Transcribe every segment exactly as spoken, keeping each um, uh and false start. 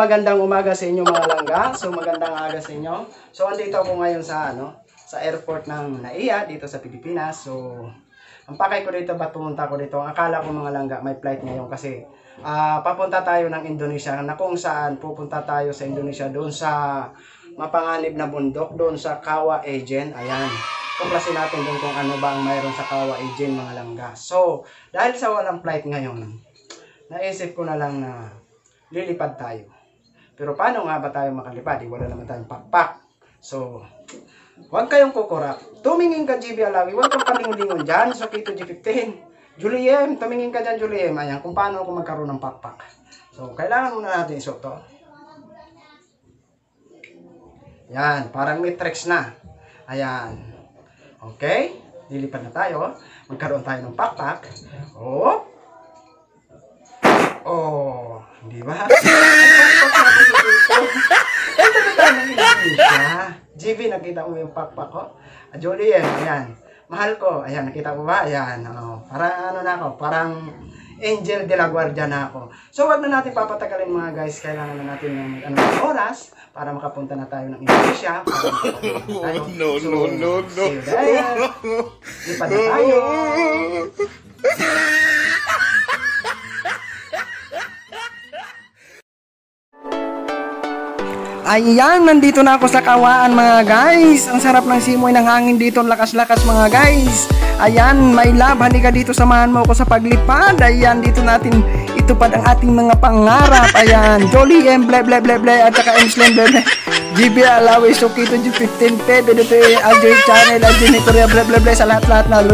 magandang umaga sa inyo mga langga. So magandang aga sa inyo. So andito ako ngayon sa ano, sa airport ng Naiya dito sa Pilipinas. So ang pakay ko dito, ba't pumunta ko dito? Ang akala ko mga langga may flight ngayon kasi uh, papunta tayo ng Indonesia na kung saan pupunta tayo sa Indonesia doon sa mapanganib na bundok, doon sa Kawa Agent. Ayan. Kuklasin natin doon kung ano ba ang mayroon sa Kawa Agent mga langga. So dahil sa walang flight ngayon, naisip ko na lang na lilipad tayo. Pero paano nga ba tayo makalipad? Eh, wala naman tayong pakpak. So, huwag kayong kukurap. Tumingin ka G B Alawi, huwag kang palingon-lingon dyan. So, Kito G fifteen. Juliem, tumingin ka dyan Juliem. Ayan, kung paano ako magkaroon ng pakpak. So, kailangan muna natin isuot to. Ayan, parang matrix na. Ayan. Okay, lilipad na tayo. Magkaroon tayo ng pakpak. Oh. Oh, di ba? G B, nakita mo yung pakpak ko? Ah, Julian, ayan. Mahal ko, ayan, nakita mo ba? Ayan, oh, parang ano na ako, parang angel de la guardia na ako. So, wag na natin papatagalin mga guys. Kailangan na natin ng ano, oras para makapunta na tayo ng Indonesia. Para makapunta tayo. No, so, no, no, no. See you there. Lipad na tayo. Ayan, nandito na ako sa Kawaan mga guys. Ang sarap ng simoy ng hangin dito, lakas-lakas mga guys. Ayan, my love, halika dito, samahan mo ako sa paglipad. Ayan, dito natin itupad ang ating mga pangarap. Ayan, Jolly M, ble ble ble ble, at saka M Slim ble ble. G B Alawi, Sukito G fifteen, P, dito yung Aljoy Channel, Aljoy Nitoria, ble ble ble, sa lahat-lahat na.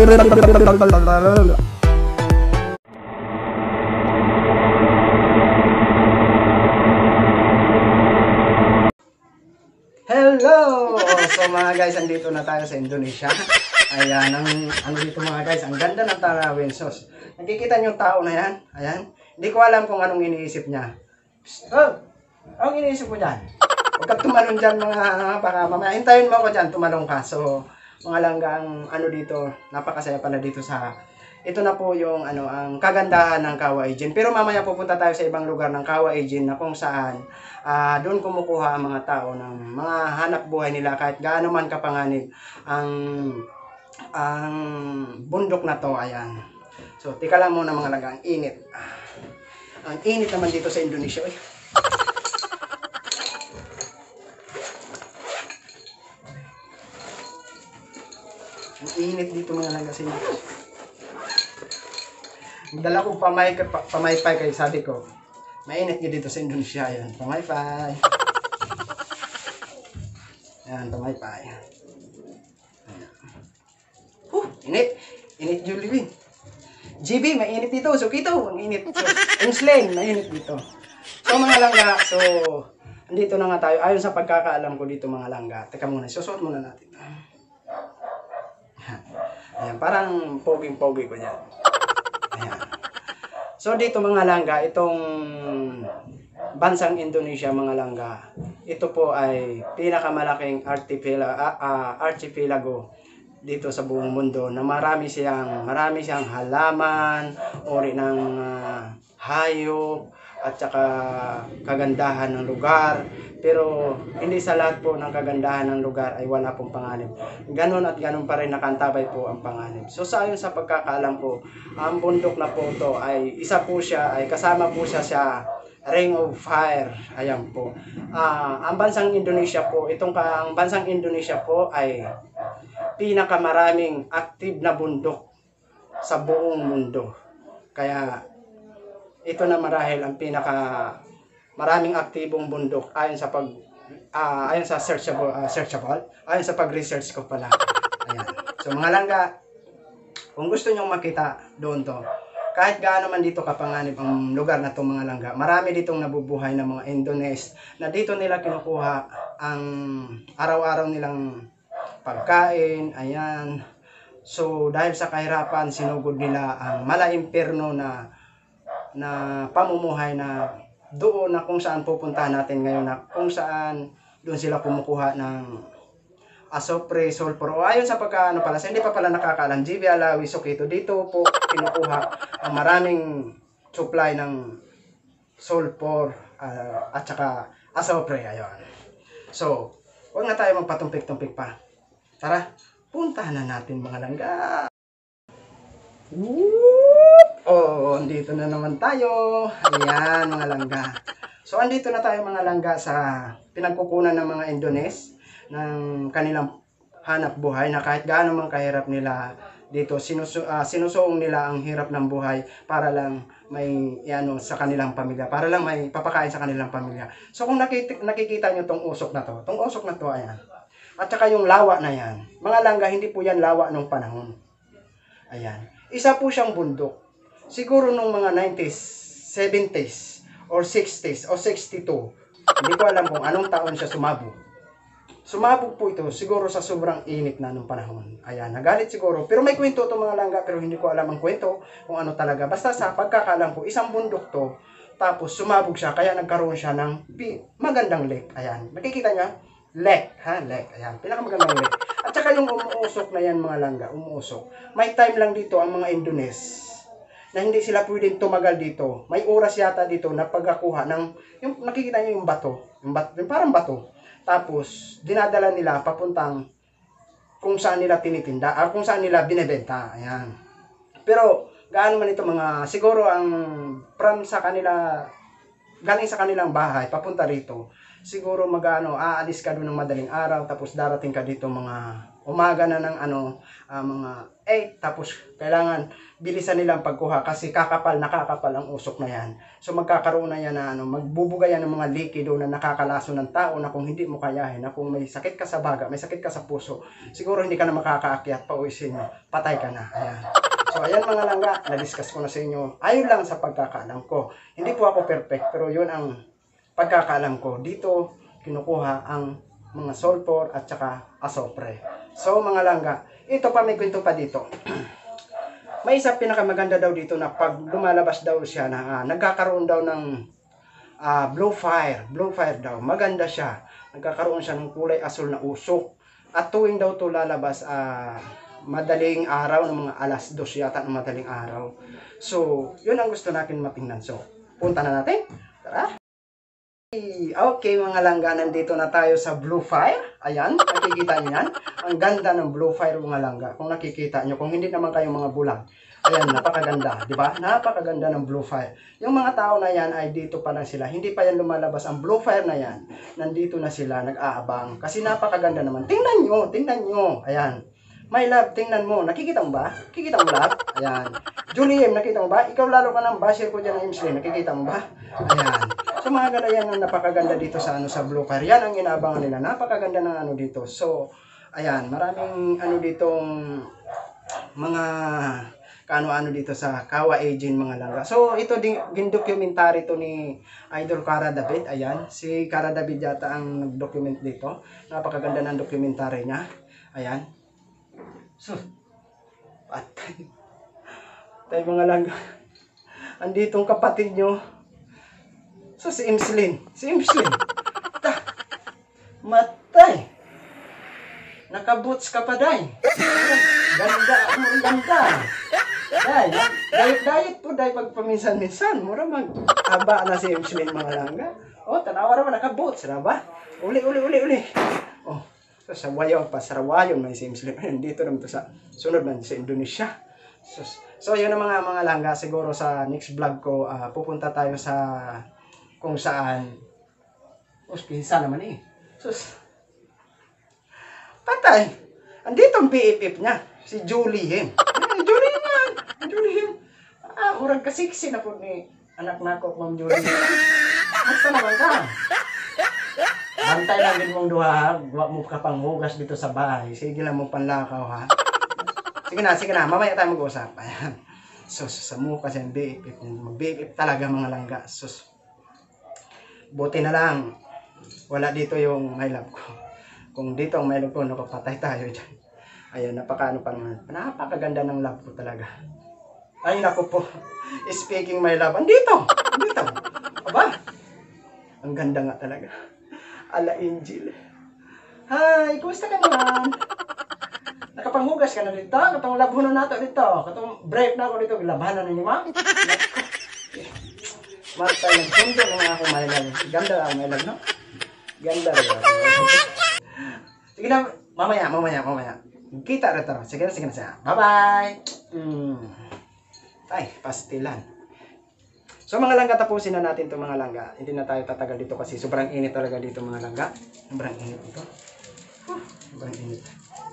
Hello! So mga guys, andito na tayo sa Indonesia. Ayan, ang, ano dito mga guys, ang ganda ng tanawin. So, nakikita niyo yung tao na yan? Ayan. Hindi ko alam kung anong iniisip niya. Psst, oh! Anong iniisip mo dyan? Huwag ka tumalong dyan mga, baka mamaya. Hintayin mo ako dyan, tumalong ka. So, mga langgang ano dito, napakasaya pala dito sa, ito na po yung ano, ang kagandahan ng Kawa Agent. Pero mamaya pupunta tayo sa ibang lugar ng Kawa Agent na kung saan uh, doon kumukuha ang mga tao ng mga hanap buhay nila kahit gaano man kapanganib ang ang bundok na to. Ayan. So, tika lang muna mga langga, ang init. Ang init naman dito sa Indonesia. Uy. Ang init dito mga langga sa Indonesia. Dala ko pamay, pamaypay kay sabi ko, mainit nyo dito sa Indonesia. Yan, pamaypay. Yan, pamaypay. Huh, init. Init Julie. G B, mainit dito. So, Kito, ang init. So, ang slang, mainit dito. So, mga langga, so, andito na nga tayo. Ayon sa pagkakaalam ko dito, mga langga. Teka muna, susuot muna natin. Ayan, parang poging-pogi ko yan. Ayan. So dito mga langga, itong bansang Indonesia mga langga, ito po ay pinakamalaking archipelago, uh, uh, archipelago dito sa buong mundo na marami siyang marami siyang halaman, uri ng uh, hayop at saka kagandahan ng lugar. Pero hindi sa lahat po ng kagandahan ng lugar ay wala pong panganib. Ganon at ganon pa rin nakantabay po ang panganib. So sa ayon sa pagkakaalam ko, ang bundok na po ito ay isa po siya, ay kasama po siya sa Ring of Fire. Ayan po. Uh, ang bansang Indonesia po, itong ang bansang Indonesia po ay pinakamaraming active na bundok sa buong mundo. Kaya ito na marahil ang pinaka maraming aktibong bundok ayon sa pag uh, ayon sa searchable uh, searchable ayon sa pag-research ko pala. Ayan. So mga langga, kung gusto niyo makita doon to, kahit gaano man dito kapanganib ang lugar na to mga langga, marami ditong nabubuhay na mga Indones na dito nila kinukuha ang araw-araw nilang pagkain. Ayan. So dahil sa kahirapan, sinugod nila ang mala-imperno na na pamumuhay na doon na kung saan pupuntahan natin ngayon, na kung saan doon sila kumukuha ng asopre, sulfur. O ayon sa pagkaano pala, sa hindi pa pala nakakaalam, G B Alawi, Sukito, dito po kinukuha ang maraming supply ng sulfur uh, at saka asopre. Ayun. So, huwag na tayo magpatumpik-tumpik pa. Tara, puntahan na natin mga langga. Whoop! Oh, andito na naman tayo. Ayan mga langga. So, andito na tayo mga langga sa pinagkukunan ng mga Indones ng kanilang hanap buhay na kahit gaano man kahirap nila dito, sinusu uh, sinusuong nila ang hirap ng buhay para lang may ano sa kanilang pamilya, para lang may papakain sa kanilang pamilya. So kung nakik nakikita nyo tong usok na to, tong usok na to, ayan. At saka yung lawa na yan, mga langga, hindi po yan lawa nung panahon. Ayan. Isa po siyang bundok. Siguro nung mga nineties, seventies, or sixties, or sixty-two. Hindi ko alam kung anong taon siya sumabog. Sumabog po ito siguro sa sobrang init na nung panahon. Ayan, nagalit siguro. Pero may kwento to mga langga, pero hindi ko alam ang kwento kung ano talaga. Basta sa pagkakalam ko, isang bundok to, tapos sumabog siya, kaya nagkaroon siya ng magandang lake. Ayan, nakikita niya? Lake, ha? Lake. Ayan, pinakamagandang lake. At saka yung umuusok na yan mga langga, umuusok. May time lang dito ang mga Indones na hindi sila pwedeng tumagal dito. May oras yata dito na pagkakuha ng, yung nakikita niyo yung bato, yung, bato, yung parang bato. Tapos, dinadala nila papuntang kung saan nila tinitinda, ah, kung saan nila binebenta. Ayan. Pero, gaano man ito mga, siguro ang from sa kanila, galing sa kanilang bahay, papunta rito, siguro magano, aalis ka doon ng madaling araw, tapos darating ka dito mga umaga na ng ano, uh, mga eight, tapos kailangan bilisan nilang pagkuha kasi kakapal, nakakapal ang usok na yan. So magkakaroon na yan na ano, magbubuga yan ng mga likido na nakakalaso ng tao na kung hindi mo kayahin, na kung may sakit ka sa baga, may sakit ka sa puso, siguro hindi ka na makakaakyat pa uwisin mo, patay ka na. Ayan. So ayan mga langga, na-discuss ko na sa inyo. Ayon lang sa pagkakaalam ko. Hindi po ako perfect, pero yun ang pagkakaalam ko. Dito kinukuha ang mga sulfur at saka asopre. So mga langga, ito pa may kwento pa dito. May isa pinakamaganda daw dito na pag lumalabas daw siya na uh, nagkakaroon daw ng uh, blue fire. Blue fire daw. Maganda siya. Nagkakaroon siya ng kulay asul na usok. At tuwing daw to lalabas uh, madaling araw, ng mga alas dos yata ng madaling araw. So, yun ang gusto natin matingnan. So, punta na natin. Tara! Okay mga langga, nandito na tayo sa blue fire. Ayan, nakikita niyo yan. Ang ganda ng blue fire mga langga. Kung nakikita niyo, kung hindi naman kayo mga bulag. Ayan, napakaganda, di ba? Napakaganda ng blue fire. Yung mga tao na yan ay dito pa lang sila. Hindi pa yan lumalabas. Ang blue fire na yan, nandito na sila, nag-aabang. Kasi napakaganda naman. Tingnan nyo, tingnan nyo. Ayan. My love, tingnan mo. Nakikita mo ba? Nakikita mo love? Ayan. Juliem, nakita mo ba? Ikaw lalo ka ng basher ko dyan ng Imsley. Nakikita mo ba? Ayan. So mga ganda yan ang napakaganda dito sa ano sa blue fire. Yan ang inaabangan nila. Napakaganda ng ano dito. So, ayan. Maraming ano ditong mga kaano-ano dito sa Kawa Agent mga langga. So, ito din gin-documentary to ni Idol Cara David. Ayan. Si Cara David yata ang nag-document dito. Napakaganda ng documentary niya. Ayan. So, patay. Tayo mga langga. Anditong kapatid nyo. So, si Imslin. Si Imslin. Ta. Matay. Nakaboots ka pa, day. Ganda. Ang ganda. Day. Diet-diet po, day. Pag paminsan-minsan. Mura mag-haba na si Imslin mga langga. O, oh, tanawa naman. Nakaboots na ba? Uli, uli, uli, uli. Oh. So, sa Wayaw pa, sa Rawayon may si Imslin. Dito naman to sa sunod man sa Indonesia. So, so yun ang mga mga langga. Siguro sa next vlog ko, uh, pupunta tayo sa kung saan. Uspisa naman eh. Sus. Patay. Andito ang B F F niya. Si Juliem. Eh, Juliem yan. Juliem. Ah, murag kasiksi na po ni anak na ko, Ma'am Juliem. Basta naman ka. Bantay lang din mong duha, huwag mo ka pang hugas dito sa bahay. Sige lang mong panlakaw, ha? Sige na, sige na. Mamaya tayo mag-usap. Ayan. Sus, sa mukha siya yung B F F. Mag-B F F talaga mga langga. Sus. Buti na lang. Wala dito yung my love ko. Kung dito ang my love ko, nakapatay tayo dyan. Ayan, napakaano pa naman. Napakaganda ng love ko talaga. Ay, naku po. Speaking my love. Andito! Andito! Aba? Ang ganda nga talaga. Ala Angel. Hi, kumusta ka naman? Nakapanghugas ka na dito? Katong labho na nato dito. Katong brave na ako dito. Labanan na ni ma'am. Matay nagsundo ng ako mailag. Ganda ang mailag, no? Ganda rin. Sige na, mamaya, mamaya, mamaya. Kita rin taro. Sige na, sige na siya. Bye-bye! Mm. Ay, pastilan. So mga langga, tapusin na natin itong mga langga. Hindi na tayo tatagal dito kasi sobrang init talaga dito mga langga. Sobrang init dito. Huh, sobrang init.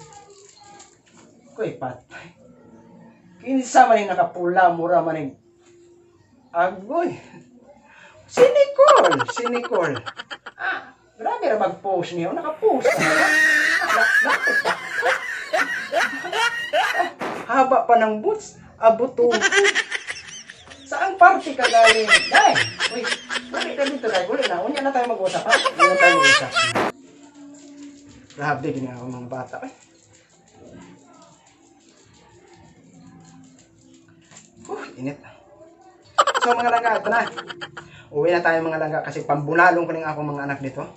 Kuy, patay. Kinsa man yung nakapula, mura man yung agoy. Si Nicole, si Nicole. Ah, grabe na mag-post niyo. Naka-post na na. Haba pa ng boots. Abuto. Saan party ka galing? Dahil, uy, ulit na dito dahil. Ulit na, unya na tayo mag-usap ha. Unya na tayo mag-usap. Grabe, gini ako mga bata. Ay. Uh, init. So mga langga, ito na. Uwi na tayo mga langga kasi pambulalong ko ng ako mga anak dito.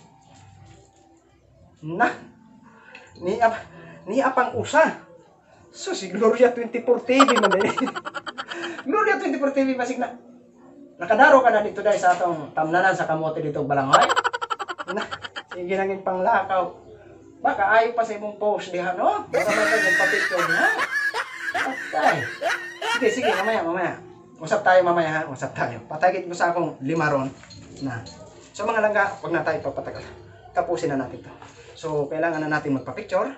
Na, ni, ap, ni apang usa. So si Gloria twenty-four T V man din. Gloria twenty-four T V basig na. Nakadaro ka na dito dahil sa atong tamnanan sa kamote dito Balanghoy. Na, sige nanging panglakaw. Baka ayaw pa sa imong post diha no? Baka man tayo magpa-picture na. Okay. Sige, sige, mamaya, mamaya. Usap tayo mamaya ha, usap tayo. Patagit mo sa akong lima ron na. So mga langga, wag na tayo papatagal. Tapusin na natin to. So kailangan na natin magpa-picture.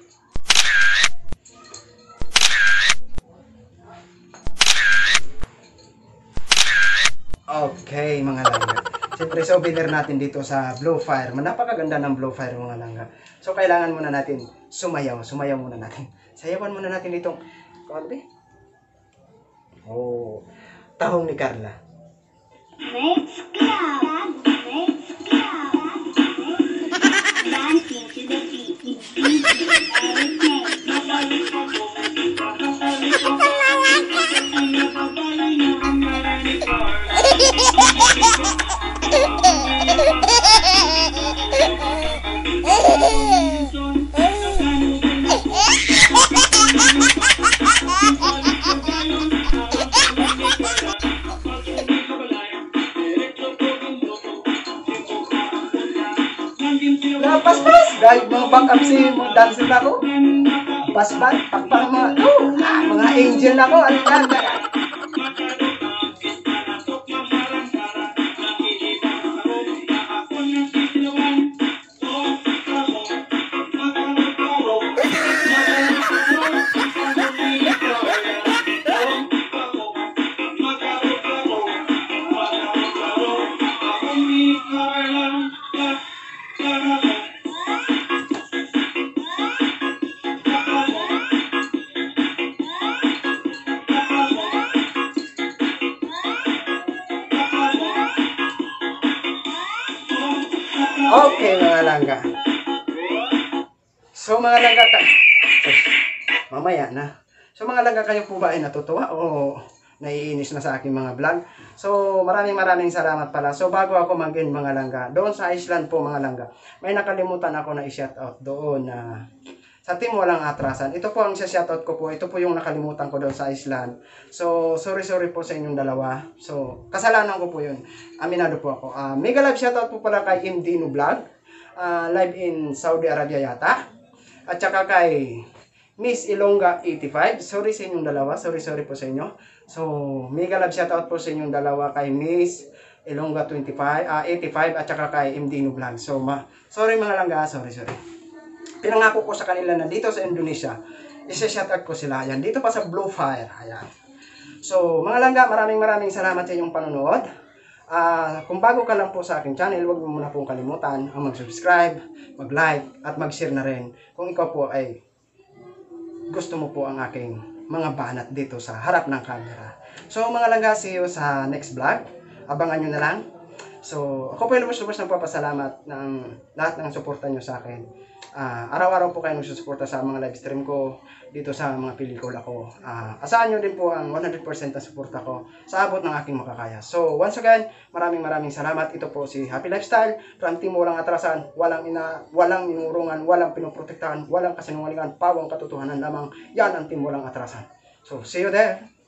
Okay, mga langga. Siyempre, souvenir natin dito sa Blue Fire. Napakaganda ng Blue Fire, mga langga. So, kailangan muna natin sumayaw. Sumayaw muna natin. Sayawan muna natin itong, ano ba? Oh, tahong ni Carla. Let's go! Let's go! Dancing to the beat. Pas-pas, dahil mga back-up si mga dancer na ako. Pas-pas, pakpang mga, oh, ah, mga angel na ako. Ano yan? Okay, mga langga. So, mga langga, ka mamaya na. So, mga langga, kayo po ba ay natutuwa o naiinis na sa aking mga vlog? So, maraming maraming salamat pala. So, bago ako mag-end mga langga, doon sa Iceland po mga langga, may nakalimutan ako na i-shoutout doon na sa team walang atrasan. Ito po ang shoutout ko po. Ito po yung nakalimutan ko doon sa Iceland. So, sorry sorry po sa inyong dalawa. So, kasalanan ko po yun. Aminado po ako. Uh, mega live shoutout po pala kay M D No Vlog. Uh, live in Saudi Arabia yata. At saka kay Miss Ilongga eighty-five. Sorry sa inyong dalawa. Sorry sorry po sa inyo. So, mega love shoutout po sa inyong dalawa kay Miss Ilongga twenty-five, uh, eighty-five at saka kay M D No Vlog. So, ma sorry mga langga. Sorry sorry. Pinangako ko sa kanila na dito sa Indonesia, isa-shoutout ko sila. Ayan, dito pa sa Blue Fire. Ayan. So, mga langga, maraming maraming salamat sa inyong panonood. Uh, kung bago ka lang po sa aking channel, huwag mo muna pong kalimutan ang mag-subscribe, mag-like, at mag-share na rin kung ikaw po ay gusto mo po ang aking mga banat dito sa harap ng camera. So, mga langga, see you sa next vlog. Abangan nyo na lang. So, ako po yung lubos-lubos nagpapasalamat ng lahat ng suporta nyo sa akin. Uh, araw-araw po kayo nagsusuporta sa mga live stream ko dito sa mga pelikula ko. Uh, asahan nyo din po ang one hundred percent na suporta ko sa abot ng aking makakaya. So, once again, maraming maraming salamat. Ito po si Happy Lifestyle from Team Walang Atrasan, walang ina, walang inurungan, walang pinoprotektahan, walang kasinungalingan, pawang katotohanan lamang. Yan ang Team Walang Atrasan. So, see you there.